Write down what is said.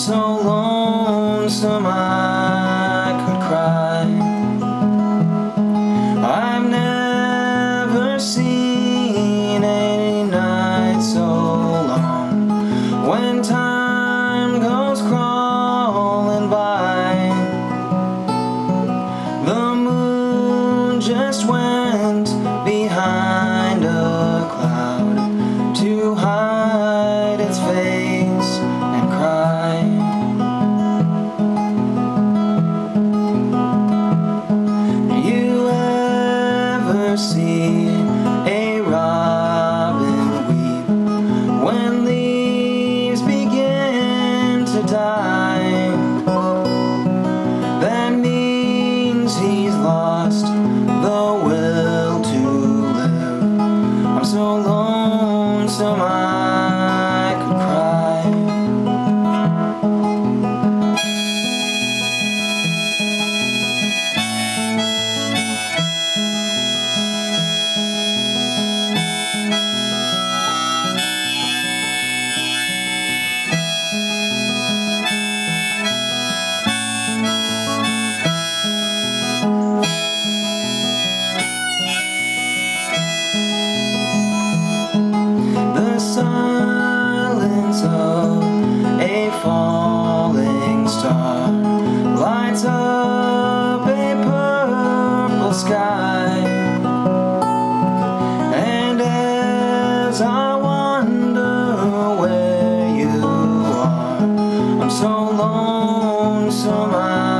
so lonesome I could cry. I've never seen a night so long, when time goes crawling by. The moon just went behind a cloud to hide its face and cry. You ever see a robin weep when leaves begin to die? That means he's lost the will to live. I'm so lonesome I could cry. The silence of a falling star lights up a purple sky, and as I wonder where you are, I'm so lonesome